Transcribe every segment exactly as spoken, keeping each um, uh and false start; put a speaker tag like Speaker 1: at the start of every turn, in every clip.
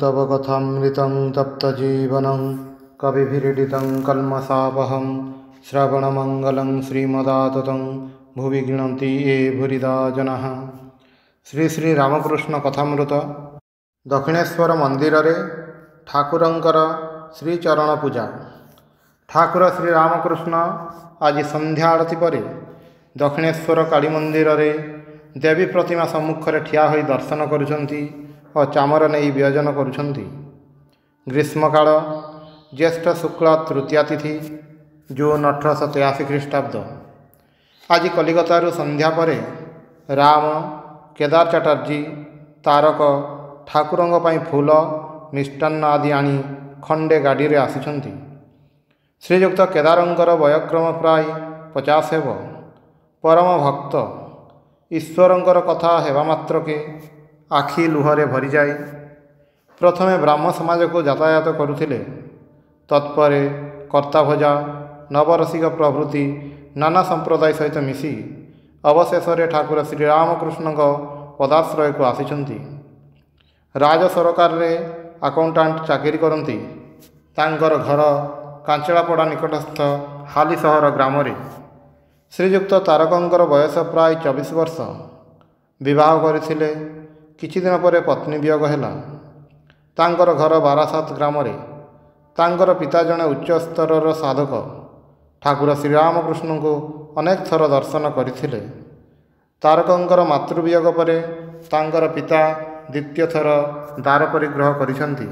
Speaker 1: तव कथामृतं तप्तजीवनं कविभिरीडितं कल्मषापहं श्रवणमंगलं श्रीमदाततं भुवि गृह्णन्ति ये भूरिदा जनाः। श्री श्री रामकृष्ण कथामृत। दक्षिणेश्वर मंदिर रे ठाकुरंकर श्रीचरण पूजा। ठाकुर श्री रामकृष्ण आज संध्या आरती पर दक्षिणेश्वर काली मंदिर रे देवी प्रतिमा सम्मुख ठिया होई दर्शन करुछंती और चामर नहीं वियोजन करुछंती। ग्रीष्मकाल ज्येष्ठ शुक्ल तृतीया तिथि जून अठरश तेयासी ख्रीष्टाब्द। आज कलिकतारू संध्या पर राम केदार चटर्जी तारक ठाकुरंग पई फूल मिष्टान्न आदि आनी खंडे गाड़ी रे आसिछंती। श्रीयुक्त केदारंकर वयक्रम प्राय पचास हेब। परम भक्त ईश्वरंकर कथा हेबा मात्रके आखि लुहरे भरी जाए। प्रथमे ब्राह्म समाज को यातायात करुथिले, तत्परे कर्ताभजा नवरसिक प्रभृति नाना संप्रदाय सहित मिसी अवशेष ठाकुर श्री रामकृष्ण पदाश्रय को आसिछंती। राज सरकार रे अकाउंटांट चाकरी करती। तांकर घर कांचलापड़ा निकटस्थ हाली सहर ग्राम रे। श्रीयुक्त तारकंकर बयस प्राय चौबीस वर्ष। विवाह करथिले। किछि दिन पर पत्नी वियोग हैला। तांकर घर बारासात ग्राम रे। तांकर पिता जने उच्च स्तर साधक। ठाकुर श्री रामकृष्ण को अनेक थर दर्शन करथिले। तारकंकर मातृवियोग पर तांकर पिता द्वितीय थर द्वार परिग्रह करिसंती।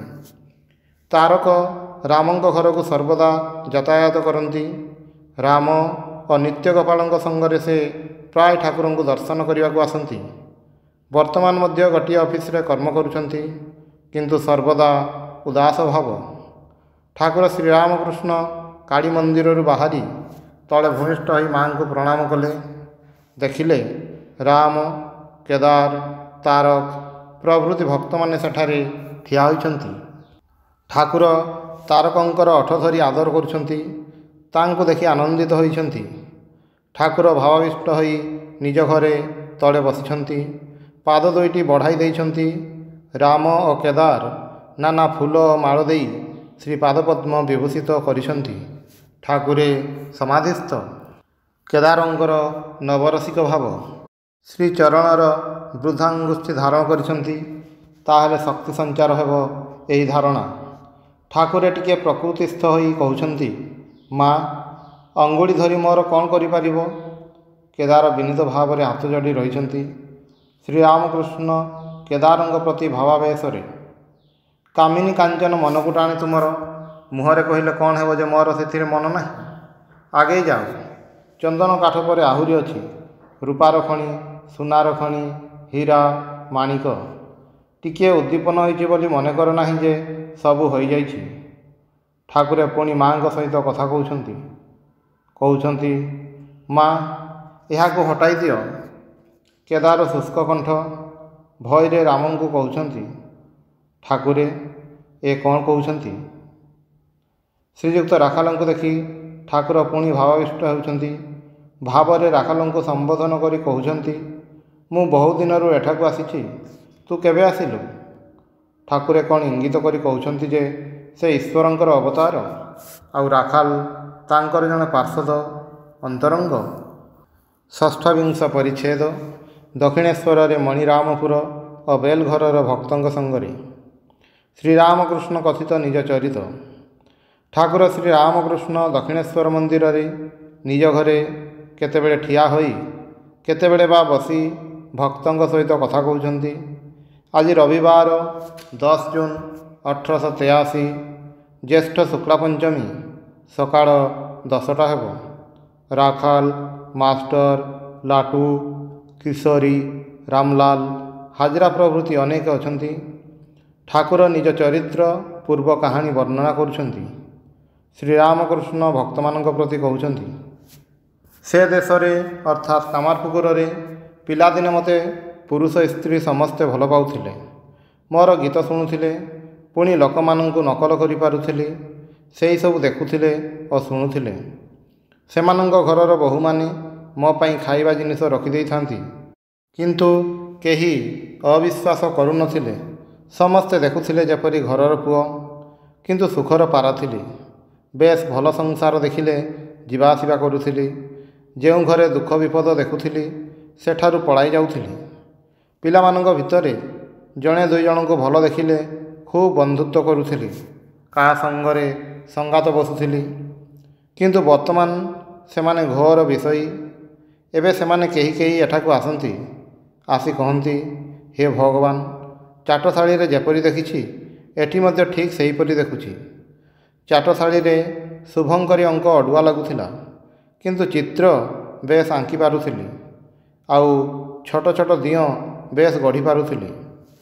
Speaker 1: तारक रामंक घर को सर्वदा यातायात करती। राम और नित्य गोपाल संगरे से प्राय ठाकुर को दर्शन करने को आसती। वर्तमान मध्य गोटे ऑफिस रे कर्म करुछंती, किंतु सर्वदा उदास भाव। ठाकुर श्री रामकृष्ण काली मंदिर बाहरी तले भूमिष्ठ होई मां को प्रणाम कले। देखिले राम केदार तारक प्रभृति भक्त माने सेठारे ठिया होइछंती। ठाकुर तारकंकर ओठ धरी आदर करुछंती। तांको देखि आनंदित होइछंती। ठाकुर भावाविष्ट होई निज घरे तले बसिछंती। पाद दुईटी बढ़ाई देइछंती। राम और केदार नाना फूल माल देई श्री पादपद्म विभूषित करिछंती। ठाकुरे समाधिस्थ। केदारंकर नवरसिक भाव। श्री चरणर वृद्धांगुष्ठी धारण करिछंती। ताहले शक्ति संचार हेबो एही धारणा। ठाकुरे टिके प्रकृतिस्थ होई कहउछंती, माँ अंगुली धरी मोर कौन करिपारिबो। केदार विनीत भाव में हाथ जोड़ी रहिछंती। श्री रामकृष्ण केदारंग प्रति भावावेश रे, कामिनी कांचन मन को टाणी तुमर मुहरे कहले कौन हेबो जे मोर सेथिरे मन ना। आगे जाओ। चंदन काठ पर आहुरी अछि रूपार खणी सुनार खणी हीरा माणिक। टिके उद्दीपन होइछि बोली मने कर नाही जे सबु होई जाइछि। ठाकुरे पुणी माँ सहित कथा कहउछंती। कहउछंती माँ एहाको हटाई दियो। केदार शुष्क कंठ भयरे रामन को कहउछंती, ठाकुरे ए कौन कहउछंती। श्रीयुक्त राखाल को देखि ठाकुर पुणी भावाविष्ट होउछंती। भावरे राखाल को संबोधन करी कहउछंती, मु बहु दिनरु एठाकु आसीछि, तू केबे आसिलु। ठाकुरे कौन इंगित करी कहउछंती जे से ईश्वरंकर अवतार आउ राखाल तांकर जन पार्षद अंतरंग। षष्ठविंश परिच्छेद। दक्षिणेश्वर रे मणिरामपुर और बेलघर भक्तंग संगरे श्रीरामकृष्ण कथित निज चरित। ठाकुर श्री रामकृष्ण दक्षिणेश्वर मंदिर रे निज घरे केतेबेले ठिया होई केतेबेले बा बसी भक्तंग सहित कथा कहउछंती। आज रविवार दस जून अठरश तेयासी ज्येष्ठ शुक्ला पंचमी सकाळ दसटा हेब। राखाल मास्टर लाटू किशोरी रामलाल हाजरा प्रभृति अनेक अछंती। ठाकुर निज चरित्र पूर्व कहानी वर्णना करुछंती। श्री रामकृष्ण भक्त मानक प्रति कहउछंती, से देश रे अर्थात कामारपुकुर रे पिलादिने मते पुरुष स्त्री समस्ते भल पाउथिले। मोर गीत शुणुथिले। पुणी लोकमानंकु नकल करि पारुथिले। सेही सब देखुथिले और शुणुथिले। सेमानंक घरर बहु माने मो पाई खाइबा जिनिस रखि देई थांती, किंतु केही अविश्वास करू नथिले। ସମସ୍ତେ ଦେଖୁଥିଲେ ଯେପରି ଘରର ପୁଅ, କିନ୍ତୁ ସୁଖର ପାରା ଥିଲି। ବେଶ ଭଲ ସଂସାର ଦେଖିଲେ ଯିବା ଆସିବା କରୁଥିଲି। ଯେଉଁ ଘରେ ଦୁଃଖ ବିପଦ ଦେଖୁଥିଲି ସେଠାରୁ ପଳାଇ ଯାଉଥିଲି। ପିଲାମାନଙ୍କ ଭିତରେ ଜଣେ ଦୁଇ ଜଣଙ୍କୁ ଭଲ ଦେଖିଲେ ଖୁବ୍ ବନ୍ଧୁତ୍ୱ କରୁଥିଲି, କାହା ସଙ୍ଗରେ ସଙ୍ଗାତ ବସୁଥିଲି। କିନ୍ତୁ ବର୍ତ୍ତମାନ ସେମାନେ ଘୋର ବିଷୟୀ। ଏବେ ସେମାନେ କେହି କେହି ଏଠାକୁ ଆସନ୍ତି, ଆସି କହନ୍ତି, ହେ ଭଗବାନ, ଚାଟଶାଳୀରେ ଯେପରି ଦେଖିଛି ଏଠି ମଧ୍ୟ ଠିକ୍ ସେହିପରି ଦେଖୁଛି। ଚାଟଶାଳୀରେ ଶୁଭଙ୍କରୀ ଅଙ୍କ ଅଡ଼ୁଆ ଲାଗୁଥିଲା, କିନ୍ତୁ ଚିତ୍ର ବେଶ ଆଙ୍କି ପାରୁଥିଲି, ଆଉ ଛୋଟ ଛୋଟ ଦିଅଁ ବେଶ ଗଢ଼ି ପାରୁଥିଲି।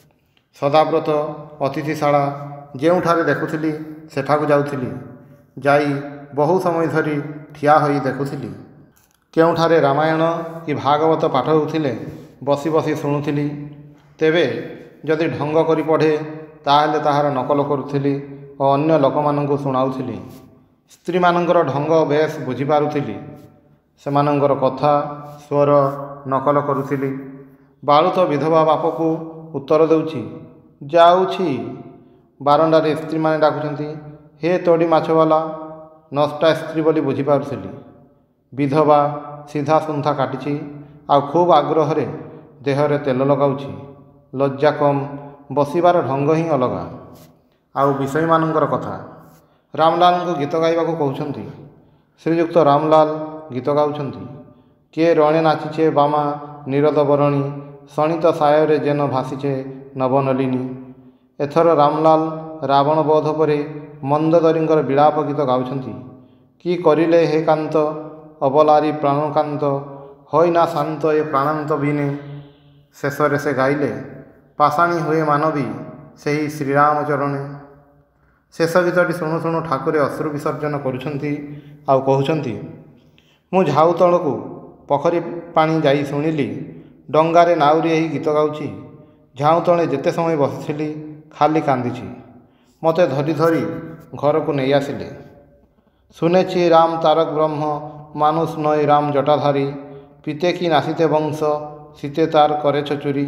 Speaker 1: ସଦାବ୍ରତ ଅତିଥିଶାଳା ଯେଉଁଠାରେ ଦେଖୁଥିଲି ସେଠାକୁ ଯାଉଥିଲି। ଯାଇ ବହୁ ସମୟ ଧରି ଠିଆ ହୋଇ ଦେଖୁଥିଲି। କେଉଁଠାରେ ରାମାୟଣ କି ଭାଗବତ ପାଠ ହେଉଥିଲେ ବସି ବସି ଶୁଣୁଥିଲି। ତେବେ ଯଦି ଢଙ୍ଗ କରି ପଢ଼େ ତାହେଲେ ତାହାର ନକଲ କରୁଥିଲି ଓ ଅନ୍ୟ ଲୋକମାନଙ୍କୁ ଶୁଣାଉଥିଲି। ସ୍ତ୍ରୀମାନଙ୍କର ଢଙ୍ଗ ବେଶ ବୁଝିପାରୁଥିଲି। ସେମାନଙ୍କର କଥା ସ୍ୱର ନକଲ କରୁଥିଲି। ବାଳୁତ ବିଧବା ବାପକୁ ଉତ୍ତର ଦେଉଛି, ଯାଉଛି। ବାରଣ୍ଡାରେ ସ୍ତ୍ରୀମାନେ ଡାକୁଛନ୍ତି, ହେ ତୋଡ଼ି ମାଛବାଲା। ନଷ୍ଟା ସ୍ତ୍ରୀ ବୋଲି ବୁଝିପାରୁଥିଲି। ବିଧବା ସିଧା ସୁନ୍ଥା କାଟିଛି, ଆଉ ଖୁବ୍ ଆଗ୍ରହରେ ଦେହରେ ତେଲ ଲଗାଉଛି। ଲଜ୍ଜା କମ୍, ବସିବାର ଢଙ୍ଗ ହିଁ ଅଲଗା। ଆଉ ବିଷୟୀମାନଙ୍କର କଥା। ରାମଲାଲଙ୍କୁ ଗୀତ ଗାଇବାକୁ କହୁଛନ୍ତି। ଶ୍ରୀଯୁକ୍ତ ରାମଲାଲ ଗୀତ ଗାଉଛନ୍ତି। କିଏ ରଣେ ନାଚିଛେ ବାମା ନିରଦ ବରଣୀ, ଶଣିତ ସାୟରେ ଯେନ ଭାସିଛେ ନବନଳିନୀ। ଏଥର ରାମଲାଲ ରାବଣ ବଧ ପରେ ମନ୍ଦୋଦରୀଙ୍କର ବିଳାପ ଗୀତ ଗାଉଛନ୍ତି। କି କରିଲେ ହେ କାନ୍ତ, ଅବଲାରୀ ପ୍ରାଣକାନ୍ତ, ହୋଇନା ଶାନ୍ତ ଏ ପ୍ରାଣାନ୍ତ ବିନେ। ଶେଷରେ ସେ ଗାଇଲେ, ପାଷାଣୀ ହୁଏ ମାନବୀ ସେହି ଶ୍ରୀରାମ ଚରଣେ। ଶେଷ ଗୀତଟି ଶୁଣୁ ଶୁଣୁ ଠାକୁରେ ଅଶ୍ରୁ ବିସର୍ଜନ କରୁଛନ୍ତି, ଆଉ କହୁଛନ୍ତି, ମୁଁ ଝାଉ ତଳକୁ ପୋଖରୀ ପାଣି ଯାଇ ଶୁଣିଲି, ଡଙ୍ଗାରେ ନାଉରୀ ଏହି ଗୀତ ଗାଉଛି। ଝାଉଁ ତଳେ ଯେତେ ସମୟ ବସିଥିଲି ଖାଲି କାନ୍ଦିଛି। ମୋତେ ଧରି ଧରି ଘରକୁ ନେଇ ଆସିଲେ। শুনেছি রাম তারক ব্রহ্ম, মানুষ নয় রাম জটাধারী, পিতে কি নাসিতে বংশ, সীতে তার করেছ ଚୁରି।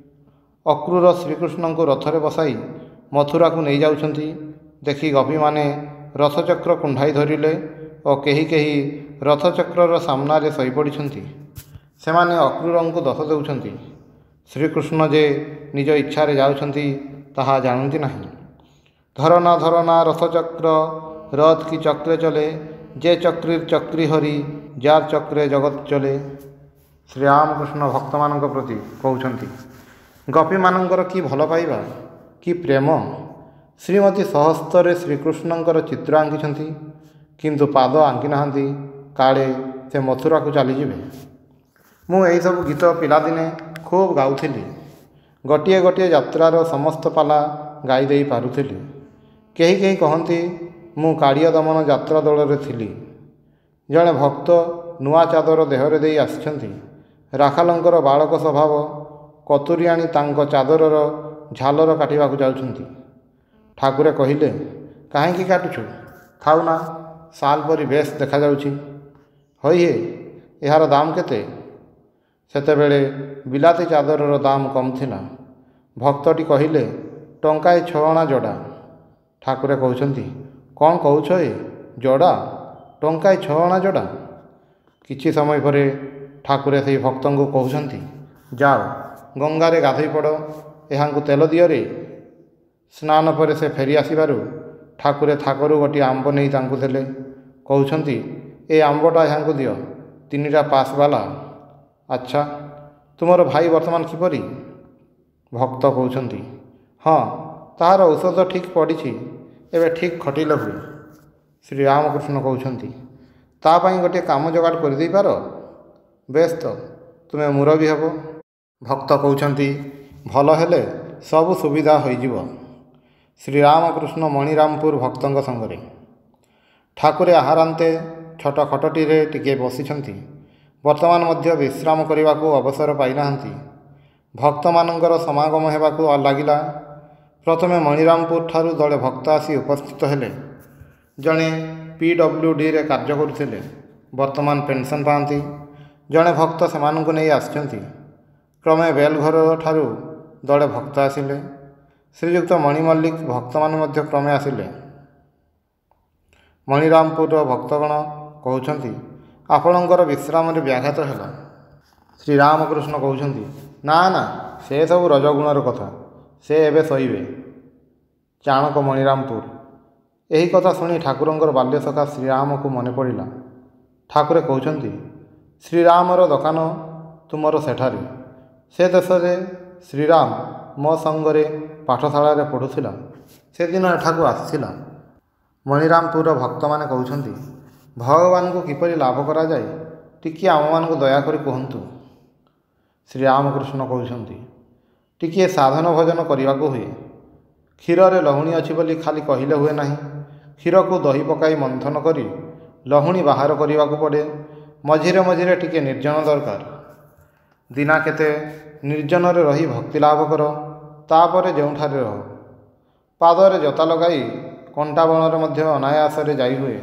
Speaker 1: ଅକ୍ରୁର ଶ୍ରୀକୃଷ୍ଣଙ୍କୁ ରଥରେ ବସାଇ ମଥୁରାକୁ ନେଇଯାଉଛନ୍ତି ଦେଖି ଗୋପୀମାନେ ରଥଚକ୍ର କୁଣ୍ଢାଇ ଧରିଲେ ଓ କେହି କେହି ରଥଚକ୍ରର ସାମ୍ନାରେ ଶୋଇପଡ଼ିଛନ୍ତି। ସେମାନେ ଅକ୍ରୁରଙ୍କୁ ଦୋଷ ଦେଉଛନ୍ତି। ଶ୍ରୀକୃଷ୍ଣ ଯେ ନିଜ ଇଚ୍ଛାରେ ଯାଉଛନ୍ତି ତାହା ଜାଣନ୍ତି ନାହିଁ। ଧରନା ଧରନା ରଥଚକ୍ର, রথ কি চক্রে চলে, যে চক্রীর চক্রী হরি, যার চক্রে জগৎ চলে। ଶ୍ରୀରାମକୃଷ୍ଣ ଭକ୍ତମାନଙ୍କ ପ୍ରତି କହୁଛନ୍ତି, ଗୋପୀମାନଙ୍କର କି ଭଲ ପାଇବା, କି ପ୍ରେମ। ଶ୍ରୀମତୀ ସହସ୍ତରେ ଶ୍ରୀକୃଷ୍ଣଙ୍କର ଚିତ୍ର ଆଙ୍କିଛନ୍ତି, କିନ୍ତୁ ପାଦ ଆଙ୍କି ନାହାନ୍ତି, କାଳେ ସେ ମଥୁରାକୁ ଚାଲିଯିବେ। ମୁଁ ଏହିସବୁ ଗୀତ ପିଲାଦିନେ ଖୁବ୍ ଗାଉଥିଲି। ଗୋଟିଏ ଗୋଟିଏ ଯାତ୍ରାର ସମସ୍ତ ପାଲା ଗାଇ ଦେଇ ପାରୁଥିଲି। କେହି କେହି କହନ୍ତି ମୁଁ କାଳିୟ ଦମନ ଯାତ୍ରା ଦଳରେ ଥିଲି। ଜଣେ ଭକ୍ତ ନୂଆ ଚାଦର ଦେହରେ ଦେଇ ଆସିଛନ୍ତି। ରାଖାଲଙ୍କର ବାଳକ ସ୍ୱଭାବ। କତୁରୀ ଆଣି ତାଙ୍କ ଚାଦରର ଝାଲର କାଟିବାକୁ ଯାଉଛନ୍ତି। ଠାକୁରେ କହିଲେ, କାହିଁକି କାଟୁଛୁ, ଥାଉନା, ଶାଲ ପରି ବେଶ ଦେଖାଯାଉଛି। ହଇହେ, ଏହାର ଦାମ କେତେ? ସେତେବେଳେ ବିଲାତି ଚାଦରର ଦାମ କମ୍ ଥିଲା। ଭକ୍ତଟି କହିଲେ, ଟଙ୍କାଏ ଛଅ ଅଣା ଯୋଡ଼ା। ଠାକୁରେ କହୁଛନ୍ତି, କ'ଣ କହୁଛ ଏ, ଯୋଡ଼ା? ଟଙ୍କାଏ ଛଅ ଅଣା ଯୋଡ଼ା? କିଛି ସମୟ ପରେ ଠାକୁରେ ସେହି ଭକ୍ତଙ୍କୁ କହୁଛନ୍ତି, ଯାଅ ଗଙ୍ଗାରେ ଗାଧୋଇ ପଡ଼, ଏହାଙ୍କୁ ତେଲ ଦିଅରେ। ସ୍ନାନ ପରେ ସେ ଫେରି ଆସିବାରୁ ଠାକୁରେ ଥାକରୁ ଗୋଟିଏ ଆମ୍ବ ନେଇ ତାଙ୍କୁ ଦେଲେ। କହୁଛନ୍ତି, ଏ ଆମ୍ବଟା ଏହାଙ୍କୁ ଦିଅ, ତିନିଟା ପାସ୍ ବାଲା। ଆଚ୍ଛା, ତୁମର ଭାଇ ବର୍ତ୍ତମାନ କିପରି? ଭକ୍ତ କହୁଛନ୍ତି, ହଁ, ତାହାର ଔଷଧ ଠିକ୍ ପଡ଼ିଛି, ଏବେ ଠିକ୍ ଖଟିଲେ ହୁଏ। ଶ୍ରୀରାମକୃଷ୍ଣ କହୁଛନ୍ତି, ତା ପାଇଁ ଗୋଟିଏ କାମ ଯୋଗାଡ଼ କରିଦେଇପାର? ବେଶ ତ, ତୁମେ ମୁରବୀ ହେବ। ଭକ୍ତ କହୁଛନ୍ତି, ଭଲ ହେଲେ ସବୁ ସୁବିଧା ହୋଇଯିବ। ଶ୍ରୀରାମକୃଷ୍ଣ ମଣିରାମପୁର ଭକ୍ତଙ୍କ ସଙ୍ଗରେ। ଠାକୁରେ ଆହାରାନ୍ତେ ଛୋଟ ଖଟଟିରେ ଟିକିଏ ବସିଛନ୍ତି। ବର୍ତ୍ତମାନ ମଧ୍ୟ ବିଶ୍ରାମ କରିବାକୁ ଅବସର ପାଇନାହାନ୍ତି। ଭକ୍ତମାନଙ୍କର ସମାଗମ ହେବାକୁ ଲାଗିଲା। ପ୍ରଥମେ ମଣିରାମପୁର ଠାରୁ ଦଳେ ଭକ୍ତ ଆସି ଉପସ୍ଥିତ ହେଲେ। ଜଣେ ପି ଡବ୍ଲ୍ୟୁ ଡିରେ କାର୍ଯ୍ୟ କରୁଥିଲେ, ବର୍ତ୍ତମାନ ପେନ୍ସନ୍ ପାଆନ୍ତି। ଜଣେ ଭକ୍ତ ସେମାନଙ୍କୁ ନେଇ ଆସିଛନ୍ତି। କ୍ରମେ ବେଲଘର ଠାରୁ ଦଳେ ଭକ୍ତ ଆସିଲେ। ଶ୍ରୀଯୁକ୍ତ ମଣି ମଲ୍ଲିକ ଭକ୍ତମାନେ ମଧ୍ୟ କ୍ରମେ ଆସିଲେ। ମଣିରାମପୁରର ଭକ୍ତଗଣ କହୁଛନ୍ତି, ଆପଣଙ୍କର ବିଶ୍ରାମରେ ବ୍ୟାଘାତ ହେଲା। ଶ୍ରୀରାମକୃଷ୍ଣ କହୁଛନ୍ତି, ନା ନା, ସେ ସବୁ ରଜଗୁଣର କଥା, ସେ ଏବେ ଶୋଇବେ। ଚାଣକ ମଣିରାମପୁର। ଏହି କଥା ଶୁଣି ଠାକୁରଙ୍କର ବାଲ୍ୟସଖା ଶ୍ରୀରାମକୁ ମନେ ପଡ଼ିଲା। ଠାକୁରେ କହୁଛନ୍ତି, ଶ୍ରୀରାମର ଦୋକାନ ତୁମର ସେଠାରେ। ସେ ଦେଶରେ ଶ୍ରୀରାମ ମୋ ସଙ୍ଗରେ ପାଠଶାଳାରେ ପଢ଼ୁଥିଲା, ସେଦିନ ଏଠାକୁ ଆସିଥିଲା। ମଣିରାମପୁରର ଭକ୍ତମାନେ କହୁଛନ୍ତି, ଭଗବାନଙ୍କୁ କିପରି ଲାଭ କରାଯାଏ ଟିକିଏ ଆମମାନଙ୍କୁ ଦୟାକରି କୁହନ୍ତୁ। ଶ୍ରୀରାମକୃଷ୍ଣ କହୁଛନ୍ତି, ଟିକିଏ ସାଧନ ଭୋଜନ କରିବାକୁ ହୁଏ। କ୍ଷୀରରେ ଲହୁଣୀ ଅଛି ବୋଲି ଖାଲି କହିଲେ ହୁଏ ନାହିଁ। କ୍ଷୀରକୁ ଦହି ପକାଇ ମନ୍ଥନ କରି ଲହୁଣୀ ବାହାର କରିବାକୁ ପଡ଼େ। ମଝିରେ ମଝିରେ ଟିକିଏ ନିର୍ଜନ ଦରକାର। ଦିନା କେତେ ନିର୍ଜନରେ ରହି ଭକ୍ତି ଲାଭ କର, ତାପରେ ଯେଉଁଠାରେ ରହ। ପାଦରେ ଜୋତା ଲଗାଇ କଣ୍ଟା ବଣରେ ମଧ୍ୟ ଅନାୟାସରେ ଯାଇ ହୁଏ।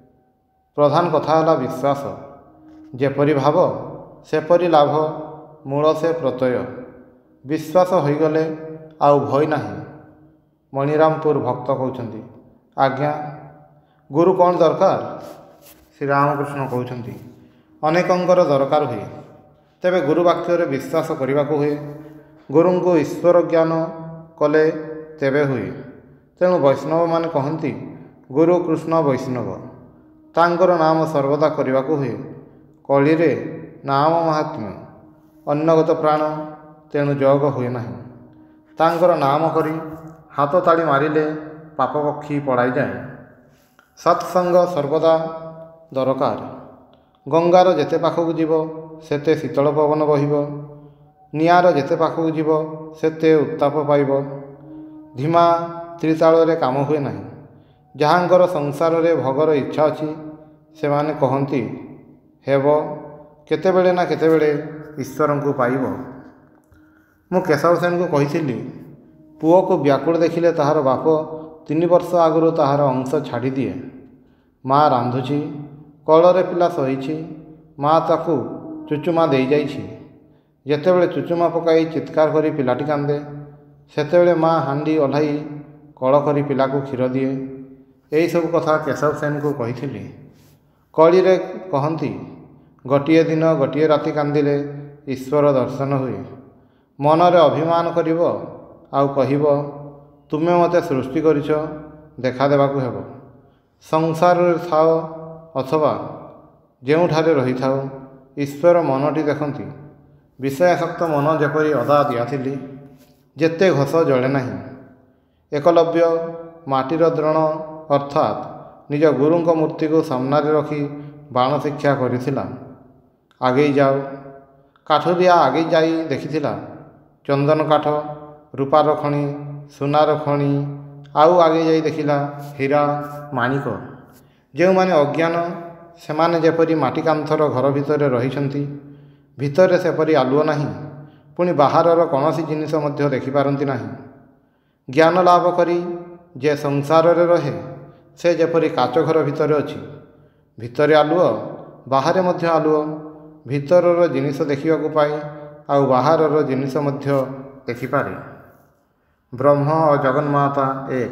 Speaker 1: ପ୍ରଧାନ କଥା ହେଲା ବିଶ୍ୱାସ। ଯେପରି ଭାବ ସେପରି ଲାଭ, ମୂଳ ସେ ପ୍ରତ୍ୟୟ। ବିଶ୍ୱାସ ହୋଇଗଲେ ଆଉ ଭୟ ନାହିଁ। ମଣିରାମପୁର ଭକ୍ତ କହୁଛନ୍ତି, ଆଜ୍ଞା, ଗୁରୁ କ'ଣ ଦରକାର? ଶ୍ରୀରାମକୃଷ୍ଣ କହୁଛନ୍ତି, ଅନେକଙ୍କର ଦରକାର ହୁଏ, ତେବେ ଗୁରୁ ବାକ୍ୟରେ ବିଶ୍ୱାସ କରିବାକୁ ହୁଏ। ଗୁରୁଙ୍କୁ ଈଶ୍ୱର ଜ୍ଞାନ କଲେ ତେବେ ହୁଏ। ତେଣୁ ବୈଷ୍ଣବମାନେ କହନ୍ତି, ଗୁରୁ କୃଷ୍ଣ ବୈଷ୍ଣବ। ତାଙ୍କର ନାମ ସର୍ବଦା କରିବାକୁ ହୁଏ। କଳିରେ ନାମ ମାହାତ୍ମ୍ୟ, ଅନ୍ୟଗତ ପ୍ରାଣ, ତେଣୁ ଯୋଗ ହୁଏ ନାହିଁ। ତାଙ୍କର ନାମ କରି ହାତ ତାଳି ମାରିଲେ ପାପ ପକ୍ଷୀ ପଳାଇଯାଏ। ସତ୍ସଙ୍ଗ ସର୍ବଦା ଦରକାର। ଗଙ୍ଗାର ଯେତେ ପାଖକୁ ଯିବ ସେତେ ଶୀତଳ ପବନ ବହିବ। ନିଆଁର ଯେତେ ପାଖକୁ ଯିବ ସେତେ ଉତ୍ତାପ ପାଇବ। ଧିମା ତ୍ରିତାଳରେ କାମ ହୁଏ ନାହିଁ। ଯାହାଙ୍କର ସଂସାରରେ ଭୋଗର ଇଚ୍ଛା ଅଛି ସେମାନେ କହନ୍ତି, ହେବ, କେତେବେଳେ ନା କେତେବେଳେ ଈଶ୍ୱରଙ୍କୁ ପାଇବ। ମୁଁ କେଶବ ସେନଙ୍କୁ କହିଥିଲି, ପୁଅକୁ ବ୍ୟାକୁଳ ଦେଖିଲେ ତାହାର ବାପ ତିନି ବର୍ଷ ଆଗରୁ ତାହାର ଅଂଶ ଛାଡ଼ିଦିଏ। ମା ରାନ୍ଧୁଛି, କୋଳରେ ପିଲା ଶୋଇଛି, ମା ତାକୁ ଚୁଚୁମା ଦେଇଯାଇଛି। ଯେତେବେଳେ ଚୁଚୁମା ପକାଇ ଚିତ୍କାର କରି ପିଲାଟି କାନ୍ଦେ, ସେତେବେଳେ ମା ହାଣ୍ଡି ଓହ୍ଲାଇ କଳ କରି ପିଲାକୁ କ୍ଷୀର ଦିଏ। ଏହିସବୁ କଥା କେଶବ ସେନଙ୍କୁ କହିଥିଲି। କଳିରେ କହନ୍ତି, ଗୋଟିଏ ଦିନ ଗୋଟିଏ ରାତି କାନ୍ଦିଲେ ଈଶ୍ୱର ଦର୍ଶନ ହୁଏ। ମନରେ ଅଭିମାନ କରିବ ଆଉ କହିବ, ତୁମେ ମୋତେ ସୃଷ୍ଟି କରିଛ, ଦେଖା ଦେବାକୁ ହେବ। ସଂସାରରେ ଥାଅ ଅଥବା ଯେଉଁଠାରେ ରହିଥାଉ, ଈଶ୍ୱର ମନଟି ଦେଖନ୍ତି। ବିଷୟାସକ୍ତ ମନ ଯେପରି ଅଦା ଦିଆଥିଲି, ଯେତେ ଘଷ ଜଳେ ନାହିଁ। ଏକଲବ୍ୟ ମାଟିର ଦ୍ରୋଣ ଅର୍ଥାତ୍ ନିଜ ଗୁରୁଙ୍କ ମୂର୍ତ୍ତିକୁ ସାମ୍ନାରେ ରଖି ବାଣ ଶିକ୍ଷା କରିଥିଲା। ଆଗେଇ ଯାଅ। କାଠୁରିଆ ଆଗେଇ ଯାଇ ଦେଖିଥିଲା ଚନ୍ଦନ କାଠ, ରୂପାର ଖଣି, ସୁନାର ଖଣି, ଆଉ ଆଗେଇ ଯାଇ ଦେଖିଲା ହୀରା, ମାଣିକ। ଯେଉଁମାନେ ଅଜ୍ଞାନ ସେମାନେ ଯେପରି ମାଟି କାନ୍ଥର ଘର ଭିତରେ ରହିଛନ୍ତି, ଭିତରେ ସେପରି ଆଲୁଅ ନାହିଁ, ପୁଣି ବାହାରର କୌଣସି ଜିନିଷ ମଧ୍ୟ ଦେଖିପାରନ୍ତି ନାହିଁ। ଜ୍ଞାନ ଲାଭ କରି ଯେ ସଂସାରରେ ରହେ, ସେ ଯେପରି କାଚ ଘର ଭିତରେ ଅଛି। ଭିତରେ ଆଲୁଅ, ବାହାରେ ମଧ୍ୟ ଆଲୁଅ। ଭିତରର ଜିନିଷ ଦେଖିବାକୁ ପାଏ, ଆଉ ବାହାରର ଜିନିଷ ମଧ୍ୟ ଦେଖିପାରେ। ବ୍ରହ୍ମ ଓ ଜଗନ୍ମାତା ଏକ।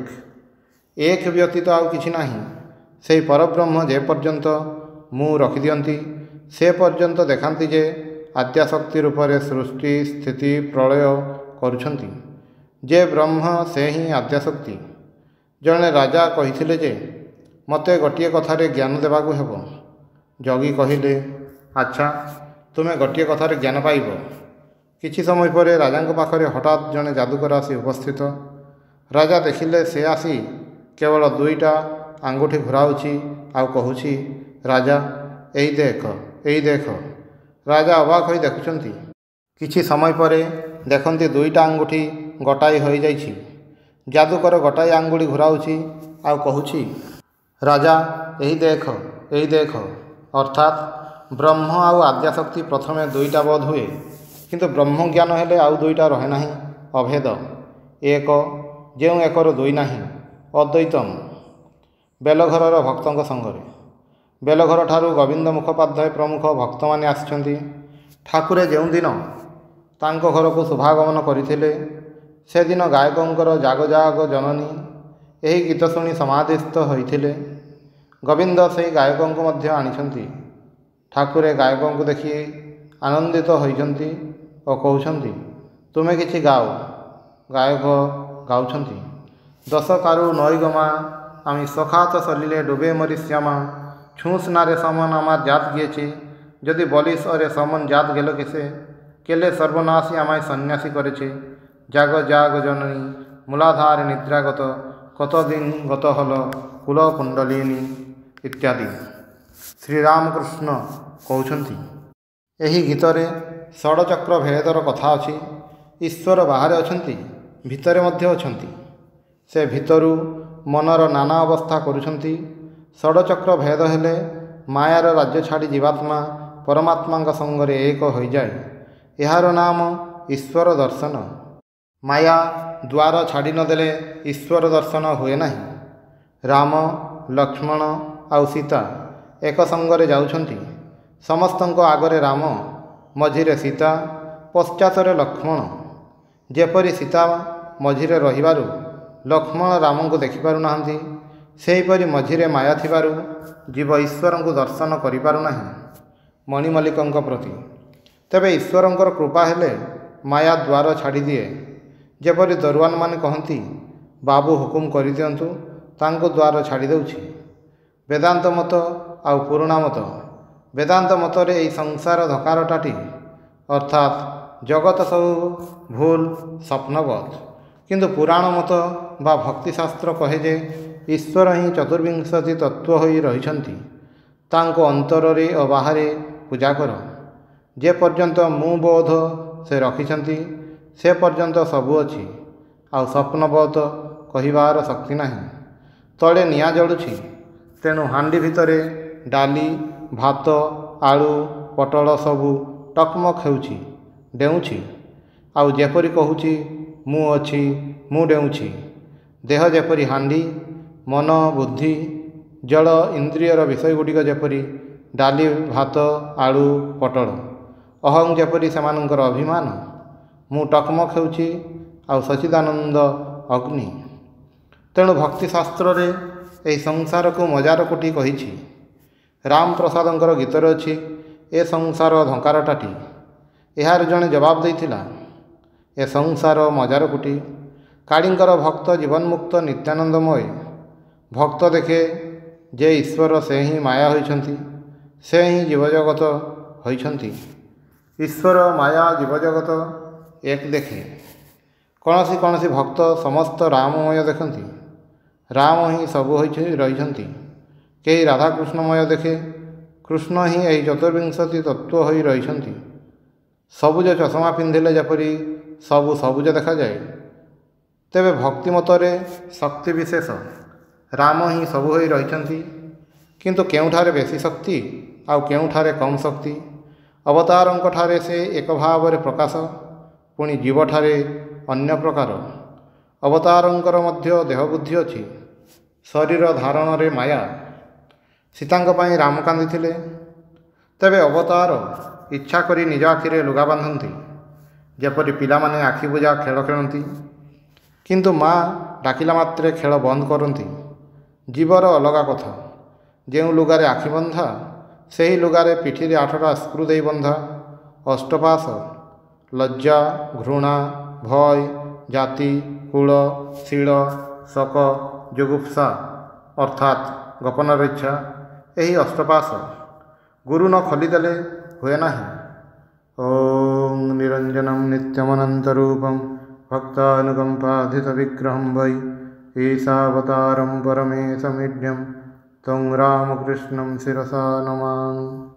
Speaker 1: ଏକ ବ୍ୟତୀତ ଆଉ କିଛି ନାହିଁ। ସେହି ପରବ୍ରହ୍ମ ଯେ ପର୍ଯ୍ୟନ୍ତ ମୁଁ ରଖିଦିଅନ୍ତି, ସେ ପର୍ଯ୍ୟନ୍ତ ଦେଖାନ୍ତି ଯେ ଆଦ୍ୟାଶକ୍ତି ରୂପରେ ସୃଷ୍ଟି ସ୍ଥିତି ପ୍ରଳୟ କରୁଛନ୍ତି। ଯେ ବ୍ରହ୍ମ ସେ ହିଁ ଆଦ୍ୟାଶକ୍ତି। ଜଣେ ରାଜା କହିଥିଲେ ଯେ, ମୋତେ ଗୋଟିଏ କଥାରେ ଜ୍ଞାନ ଦେବାକୁ ହେବ। ଯୋଗୀ କହିଲେ, ଆଚ୍ଛା, ତୁମେ ଗୋଟିଏ କଥାରେ ଜ୍ଞାନ ପାଇବ। କିଛି ସମୟ ପରେ ରାଜାଙ୍କ ପାଖରେ ହଠାତ୍ ଜଣେ ଯାଦୁକର ଆସି ଉପସ୍ଥିତ। ରାଜା ଦେଖିଲେ ସେ ଆସି କେବଳ ଦୁଇଟା ଆଙ୍ଗୁଠି ଘୁରାଉଛି ଆଉ କହୁଛି, ରାଜା, ଏଇ ଦେଖ, ଏଇ ଦେଖ। ରାଜା ଅବାକ୍ ହୋଇ ଦେଖୁଛନ୍ତି। କିଛି ସମୟ ପରେ ଦେଖନ୍ତି ଦୁଇଟା ଆଙ୍ଗୁଠି ଗୋଟାଏ ହୋଇଯାଇଛି। ଯାଦୁକର ଗୋଟାଏ ଆଙ୍ଗୁଳି ଘୁରାଉଛି ଆଉ କହୁଛି, ରାଜା, ଏହି ଦେଖ, ଏହି ଦେଖ। ଅର୍ଥାତ୍ ବ୍ରହ୍ମ ଆଉ ଆଦ୍ୟାଶକ୍ତି ପ୍ରଥମେ ଦୁଇଟା ବୋଧ ହୁଏ, କିନ୍ତୁ ବ୍ରହ୍ମଜ୍ଞାନ ହେଲେ ଆଉ ଦୁଇଟା ରହେ ନାହିଁ, ଅଭେଦ। ଏକ, ଯେଉଁ ଏକର ଦୁଇ ନାହିଁ, ଅଦ୍ୱୈତମ୍। ବେଲଘରର ଭକ୍ତଙ୍କ ସଙ୍ଗରେ। ବେଲଘରଠାରୁ ଗୋବିନ୍ଦ ମୁଖୋପାଧ୍ୟାୟ ପ୍ରମୁଖ ଭକ୍ତମାନେ ଆସିଛନ୍ତି। ଠାକୁରେ ଯେଉଁଦିନ ତାଙ୍କ ଘରକୁ ଶୁଭାଗମନ କରିଥିଲେ, ସେଦିନ ଗାୟକଙ୍କର ଜାଗ ଜାଗ ଜନନୀ ଏହି ଗୀତ ଶୁଣି ସମାଧିସ୍ଥ ହୋଇଥିଲେ। ଗୋବିନ୍ଦ ସେହି ଗାୟକଙ୍କୁ ମଧ୍ୟ ଆଣିଛନ୍ତି। ଠାକୁରେ ଗାୟକଙ୍କୁ ଦେଖି ଆନନ୍ଦିତ ହୋଇଛନ୍ତି ଓ କହୁଛନ୍ତି, ତୁମେ କିଛି ଗାଅ। ଗାୟକ ଗାଉଛନ୍ତି, দশ কারু নয় গমা আমি সখাত সলিলে ডুবে মরি শ্যামা ছুঁস না রে সমন আমার জাত গিয়েছে যদি বলিস অরে সমন জাত গেল কেসে কেলে সর্বনাশী আমায় সন্ন্যাসী করেছে জাগ জাগ জননী মূলাধার নিদ্রাগত কতদিন গত হল কুল কুণ্ডলিনী ইত্যাদি। ଶ୍ରୀରାମକୃଷ୍ଣ କହୁଛନ୍ତି, ଏହି ଗୀତରେ ଷଡ଼ଚକ୍ର ଭେଦର କଥା ଅଛି। ଈଶ୍ୱର ବାହାରେ ଅଛନ୍ତି, ଭିତରେ ମଧ୍ୟ ଅଛନ୍ତି। ସେ ଭିତରୁ ମନର ନାନା ଅବସ୍ଥା କରୁଛନ୍ତି। ଷଡ଼ଚକ୍ର ଭେଦ ହେଲେ ମାୟାର ରାଜ୍ୟ ଛାଡ଼ି ଜୀବାତ୍ମା ପରମାତ୍ମାଙ୍କ ସଙ୍ଗରେ ଏକ ହୋଇଯାଏ। ଏହାର ନାମ ଈଶ୍ୱର ଦର୍ଶନ। ମାୟା ଦ୍ୱାର ଛାଡ଼ି ନଦେଲେ ଈଶ୍ୱର ଦର୍ଶନ ହୁଏ ନାହିଁ। ରାମ, ଲକ୍ଷ୍ମଣ ଆଉ ସୀତା ଏକ ସଙ୍ଗରେ ଯାଉଛନ୍ତି। ସମସ୍ତଙ୍କ ଆଗରେ ରାମ, ମଝିରେ ସୀତା, ପଶ୍ଚାତରେ ଲକ୍ଷ୍ମଣ। ଯେପରି ସୀତା ମଝିରେ ରହିବାରୁ ଲକ୍ଷ୍ମଣ ରାମଙ୍କୁ ଦେଖିପାରୁନାହାନ୍ତି, ସେହିପରି ମଝିରେ ମାୟା ଥିବାରୁ ଜୀବ ଈଶ୍ୱରଙ୍କୁ ଦର୍ଶନ କରିପାରୁନାହିଁ। ମଣିମଲ୍ଲିକଙ୍କ ପ୍ରତି ତେବେ ଈଶ୍ୱରଙ୍କର କୃପା ହେଲେ ମାୟା ଦ୍ୱାର ଛାଡ଼ିଦିଏ। ଯେପରି ଦରୱାନମାନେ କହନ୍ତି, ବାବୁ ହୁକୁମ କରିଦିଅନ୍ତୁ, ତାଙ୍କୁ ଦ୍ୱାର ଛାଡ଼ି ଦେଉଛି। ବେଦାନ୍ତ ମତ ଆଉ ପୁରୁଣା ମତ। ବେଦାନ୍ତ ମତରେ ଏହି ସଂସାର ଧକାରଟାଟି ଅର୍ଥାତ୍ ଜଗତ ସବୁ ଭୁଲ ସ୍ୱପ୍ନବତ୍। କିନ୍ତୁ ପୁରାଣ ମତ ବା ଭକ୍ତିଶାସ୍ତ୍ର କହେ ଯେ ଈଶ୍ୱର ହିଁ ଚତୁର୍ବିଂଶତି ତତ୍ତ୍ୱ ହୋଇ ରହିଛନ୍ତି। ତାଙ୍କୁ ଅନ୍ତରରେ ଓ ବାହାରେ ପୂଜା କର। ଯେ ପର୍ଯ୍ୟନ୍ତ ମୁଁ ବୋଧ ସେ ରଖିଛନ୍ତି ସେ ପର୍ଯ୍ୟନ୍ତ ସବୁ ଅଛି। ଆଉ ସ୍ୱପ୍ନବତ୍ କହିବାର ଶକ୍ତି ନାହିଁ। ତଳେ ନିଆଁ ଜଳୁଛି, ତେଣୁ ହାଣ୍ଡି ଭିତରେ ଡାଲି, ଭାତ, ଆଳୁ, ପୋଟଳ ସବୁ ଟକମକ ହେଉଛି, ଡେଉଁଛି। ଆଉ ଯେପରି କହୁଛି ମୁଁ ଅଛି, ମୁଁ ଡେଉଁଛି। ଦେହ ଯେପରି ହାଣ୍ଡି, ମନ, ବୁଦ୍ଧି, ଜଳ ଇନ୍ଦ୍ରିୟର ବିଷୟଗୁଡ଼ିକ ଯେପରି ଡାଲି, ଭାତ, ଆଳୁ, ପୋଟଳ। ଅହଂ ଯେପରି ସେମାନଙ୍କର ଅଭିମାନ। ମୁଁ ଟକମକ ହେଉଛି ଆଉ ସଚ୍ଚିଦାନନ୍ଦ ଅଗ୍ନି। ତେଣୁ ଭକ୍ତିଶାସ୍ତ୍ରରେ ଏହି ସଂସାରକୁ ମଜାର କୋଟି କହିଛି। ରାମପ୍ରସାଦଙ୍କର ଗୀତରେ ଅଛି, ଏ ସଂସାର ଧଙ୍କାରଟାଟି। ଏହାର ଜଣେ ଜବାବ ଦେଇଥିଲା, ଏ ସଂସାର ମଜାର କୋଟି। କାଳୀଙ୍କର ଭକ୍ତ ଜୀବନ୍ମୁକ୍ତ ନିତ୍ୟାନନ୍ଦମୟ। ଭକ୍ତ ଦେଖେ ଯେ ଈଶ୍ୱର ସେ ହିଁ ମାୟା ହୋଇଛନ୍ତି, ସେ ହିଁ ଜୀବଜଗତ ହୋଇଛନ୍ତି। ଈଶ୍ୱର, ମାୟା, ଜୀବଜଗତ ଏକ ଦେଖେ। କୌଣସି କୌଣସି ଭକ୍ତ ସମସ୍ତ ରାମମୟ ଦେଖନ୍ତି। ରାମ ହିଁ ସବୁ ହୋଇ ରହିଛନ୍ତି। କେହି ରାଧାକୃଷ୍ଣମୟ ଦେଖେ। କୃଷ୍ଣ ହିଁ ଏହି ଚତୁର୍ବିଂଶତି ତତ୍ତ୍ୱ ହୋଇ ରହିଛନ୍ତି। ସବୁଜ ଚଷମା ପିନ୍ଧିଲେ ଯେପରି ସବୁ ସବୁଜ ଦେଖାଯାଏ, ତେବେ ଭକ୍ତିମତରେ ଶକ୍ତି ବିଶେଷ ରାମ ହିଁ ସବୁ ହୋଇ ରହିଛନ୍ତି। କିନ୍ତୁ କେଉଁଠାରେ ବେଶୀ ଶକ୍ତି ଆଉ କେଉଁଠାରେ କମ୍ ଶକ୍ତି? ଅବତାରଙ୍କଠାରେ ସେ ଏକ ଭାବରେ ପ୍ରକାଶ, ପୁଣି ଜୀବଠାରେ ଅନ୍ୟ ପ୍ରକାର। ଅବତାରଙ୍କର ମଧ୍ୟ ଦେହବୁଦ୍ଧି ଅଛି, ଶରୀର ଧାରଣରେ ମାୟା। ସୀତାଙ୍କ ପାଇଁ ରାମ କାନ୍ଦିଥିଲେ। ତେବେ ଅବତାର ଇଚ୍ଛା କରି ନିଜ ଆଖିରେ ଲୁଗା ବାନ୍ଧନ୍ତି, ଯେପରି ପିଲାମାନେ ଆଖି ବୁଜା ଖେଳ ଖେଳନ୍ତି। କିନ୍ତୁ ମା ଡାକିଲା ମାତ୍ରେ ଖେଳ ବନ୍ଦ କରନ୍ତି। ଜୀବର ଅଲଗା କଥା। ଯେଉଁ ଲୁଗାରେ ଆଖି ବନ୍ଧା, ସେହି ଲୁଗାରେ ପିଠିରେ ଆଠଟା ସ୍କ୍ରୁ ଦେଇ ବନ୍ଧା। ଅଷ୍ଟପାଶ ଲଜ୍ଜା, ଘୃଣା, ଭୟ, ଜାତି, କୁଳ, ଶୀଳ, ଶୋକ, ଜୁଗୁପ୍ସା ଅର୍ଥାତ୍ ଗୋପନର ଇଚ୍ଛା, ଏହି ଅଷ୍ଟପାଶ ଗୁରୁ ନ ଖୋଲିଦେଲେ ହୁଏ ନାହିଁ। ଓಂ ନିରଞ୍ଜନଂ ନିତ୍ୟମନନ୍ତରୂପଂ ଭକ୍ତାନୁକମ୍ପାଧିତବିଗ୍ରହଂ ବୈ ଈଶାବତାରଂ ପରମେଶମିଢ୍ୟଂ तं ରାମକୃଷ୍ଣଂ ଶିରସା ନମାମି।